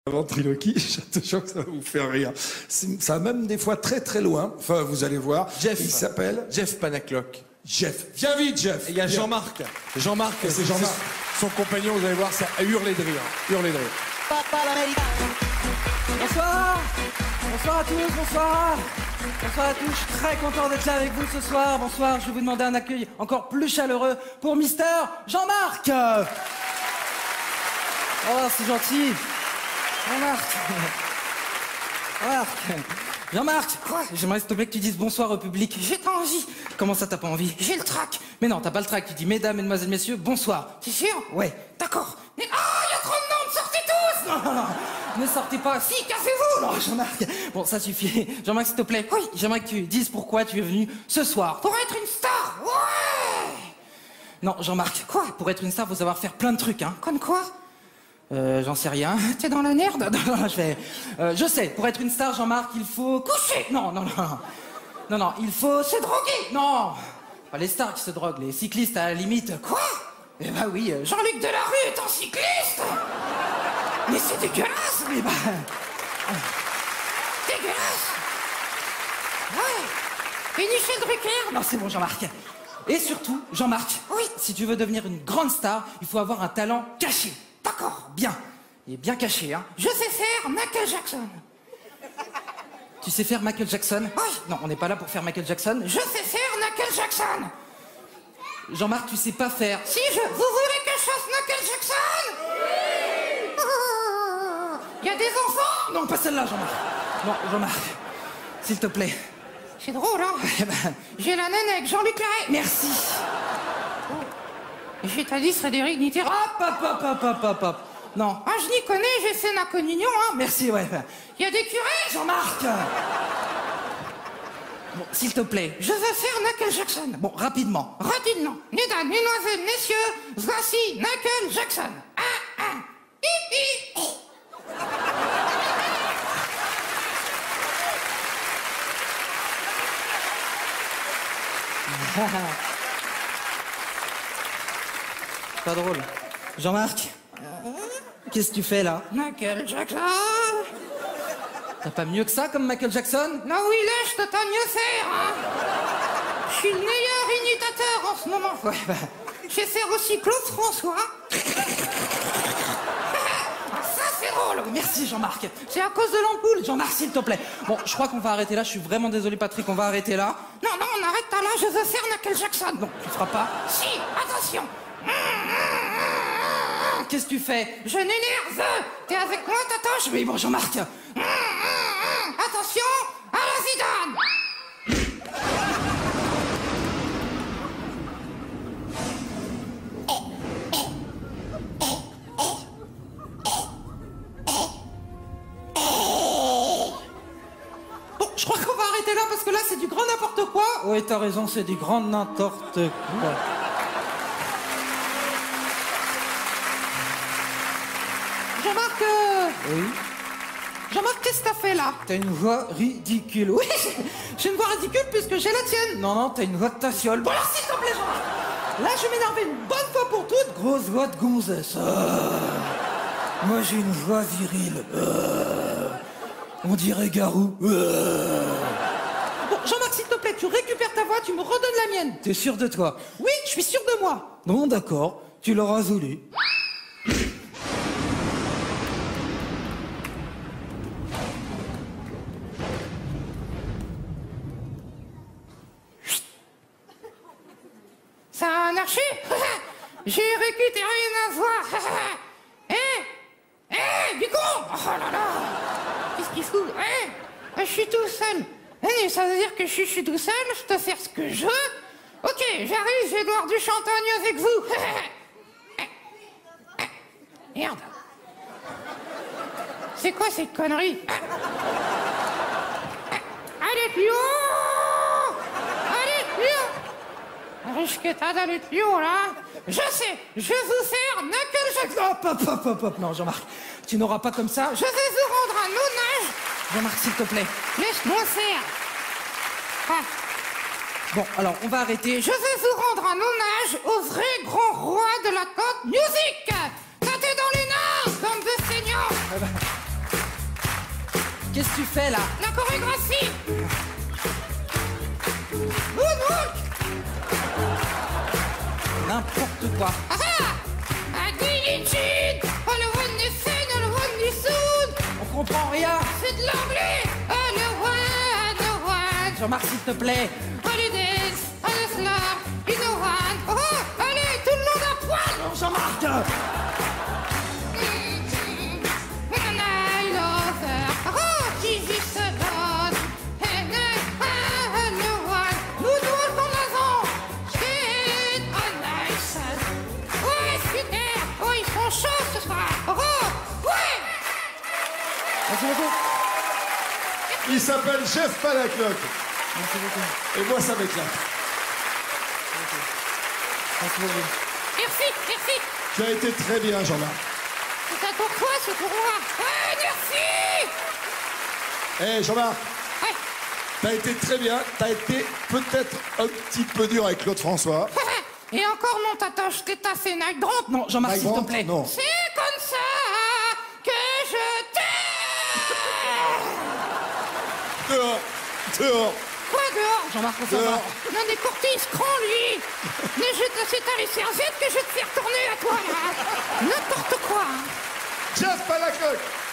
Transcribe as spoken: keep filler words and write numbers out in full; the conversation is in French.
Ventriloquie, je te jure que ça va vous faire rire. Ça va même des fois très très loin. Enfin, vous allez voir. Jeff. Il s'appelle Jeff Panaclock. Jeff. Viens vite, Jeff. Et il y a Jean-Marc. Jean-Marc, c'est Jean-Marc. Son compagnon, vous allez voir, ça a hurlé de rire. Hurlé de rire. Bonsoir. Bonsoir à tous, bonsoir. Bonsoir à tous, je suis très content d'être là avec vous ce soir. Bonsoir, je vais vous demander un accueil encore plus chaleureux pour Mister Jean-Marc. Oh, c'est gentil. Jean-Marc. Jean-Marc. Jean-Marc. Quoi? J'aimerais s'il te plaît que tu dises bonsoir au public. J'ai pas envie. Comment ça, t'as pas envie? J'ai le trac. Mais non, t'as pas le trac. Tu dis mesdames, mesdemoiselles, messieurs, bonsoir. T'es sûr? Ouais. D'accord. Mais ah, il y a trop de monde, sortez tous! Non, non, non. Ne sortez pas. Si, cassez-vous! Non, Jean-Marc. Bon, ça suffit. Jean-Marc, s'il te plaît. Oui, j'aimerais que tu dises pourquoi tu es venu ce soir. Pour être une star. Ouais! Non, Jean-Marc. Quoi? Pour être une star, faut savoir faire plein de trucs, hein. Comme quoi? Euh, j'en sais rien. T'es dans la merde? Non, non, je vais... Euh, je sais, pour être une star, Jean-Marc, il faut coucher. Non, non, non. Non, non, il faut se droguer. Non. Pas les stars qui se droguent, les cyclistes à la limite. Quoi? Eh ben oui, Jean-Luc Delarue est un cycliste. Mais c'est dégueulasse, mais bah... Dégueulasse. Ouais. Et Michel Drucker? Non, c'est bon, Jean-Marc. Et surtout, Jean-Marc, oui, si tu veux devenir une grande star, il faut avoir un talent caché. D'accord, bien. Et bien caché, hein. Je sais faire Michael Jackson. Tu sais faire Michael Jackson? Oui. Non, on n'est pas là pour faire Michael Jackson. Je sais faire Michael Jackson. Jean-Marc, tu sais pas faire. Si, je... Vous voulez que je fasse Michael Jackson? Oui. Il y a des enfants? Non, pas celle-là, Jean-Marc. Non, Jean-Marc, s'il te plaît. C'est drôle, hein. Eh ben, j'ai la naine avec Jean-Luc Lahaye. Merci. J'ai t'as dit Frédéric Mitterrand. Hop, hop, hop, hop, hop, hop, hop. Non. Ah, je n'y connais, j'ai fait ma communion, hein. Merci, ouais. Il y a des curés, Jean-Marc. Bon, s'il te plaît, je veux faire Michael Jackson. Bon, rapidement. Rapidement. Mesdames, mesdemoiselles, messieurs, voici Michael Jackson. Ah, ah. Hi, hi, hi. Pas drôle. Jean-Marc, qu'est-ce que tu fais là? Michael Jackson. T'as pas mieux que ça comme Michael Jackson? Non, oui, là, je peux pas mieux faire, hein. Je suis le meilleur imitateur en ce moment. Ouais, bah... Je sais faire aussi Claude François. Ça, c'est drôle. Merci, Jean-Marc. C'est à cause de l'ampoule. Jean-Marc, s'il te plaît. Bon, je crois qu'on va arrêter là. Je suis vraiment désolé, Patrick, on va arrêter là. Non, non, on arrête là. Je veux faire Michael Jackson. Non, tu feras pas. Si, attention. Qu'est-ce que tu fais? Je n'énerve. T'es avec moi, Tatoche? Oui, bon, Jean-Marc. Attention, à la Zidane. Bon, je crois qu'on va arrêter là parce que là, c'est du grand n'importe quoi. Oui, t'as raison, c'est du grand n'importe quoi. Jean-Marc, euh... oui. Jean-Marc, qu'est-ce que t'as fait là? T'as une voix ridicule. Oui, j'ai une voix ridicule puisque j'ai la tienne. Non, non, t'as une voix de tafiole. Bon alors, s'il te plaît, Jean-Marc. Là, je vais m'énerver une bonne fois pour toutes. Grosse voix de gonzesse. Euh... Moi, j'ai une voix virile. Euh... On dirait Garou. Euh... Bon, Jean-Marc, s'il te plaît, tu récupères ta voix, tu me redonnes la mienne. T'es sûr de toi? Oui, je suis sûr de moi. Bon, d'accord, tu l'auras voulu. Ça a marché. J'ai récupéré ma voix. Eh, eh, du con. Oh là là. Qu'est-ce qu'il fout? Eh, je suis tout seul. Eh, ça veut dire que je suis, je suis tout seul, je peux faire ce que je veux. Ok, j'arrive, je vais boire du champagne avec vous. Merde. C'est quoi cette connerie? Allez, plus haut. Allez, plus haut. Risque t'as d'aller plus haut, là. Je sais, je vais vous faire Michael Jackson. Hop, hop, hop, hop, hop. Non, Jean-Marc, tu n'auras pas comme ça. Je vais vous rendre un hommage. Jean-Marc, s'il te plaît. Laisse-moi faire. Ah. Bon, alors, on va arrêter. Je vais vous rendre un hommage au vrai grand roi de la pop music. Tâtez dans les nains, comme de feignants. Qu'est-ce que tu fais là? La chorégraphie. Moonwalk. N'importe quoi. Ah ah. Aguilitine. Oh le one is fun, oh le one is soon. On comprend rien. C'est de l'anglais. Oh le one, the one. Jean-Marc, s'il te plaît. Oh le dance, oh le slam, you know one. Oh, oh, allez, tout le monde à poil. Non, Jean-Marc. And I love her. Oh, qui vit ce dance. And I know one. Nous tous en avant. Shit, oh nice. Ouais, super. Oh, ils font chaud ce soir. Oh, ouais. Merci beaucoup. Il s'appelle Jeff Panacloc. Merci beaucoup. Et moi, ça m'éclate. Merci beaucoup. Merci, merci. Tu as été très bien, Jean-Marc. C'est pas pour toi, c'est pour moi. Ouais, merci. Eh, Jean-Marc, Ouais. t'as été très bien. T'as été peut-être un petit peu dur avec Claude François. Et encore non, tata, je t'ai tassé Night Drop. Non, Jean-Marc, Mike s'il te Brandt, plaît. Non. C'est comme ça que je t'aime. Dehors. Dehors. Quoi dehors? Jean-Marc, on s'en va. Dehors. Non, des courtises, cran, lui. Mais je te c'est à les serviettes que je vais te faire tourner à toi, là. N'importe quoi. hein. Jeff Panacloc.